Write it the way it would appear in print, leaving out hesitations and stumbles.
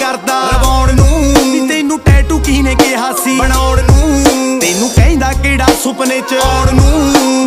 करदा रवाउण नूं। तैनू टैटू किने कहा सी बनाउण नूं, तैनू कहंदा किहड़ा सुपने च आउण नूं।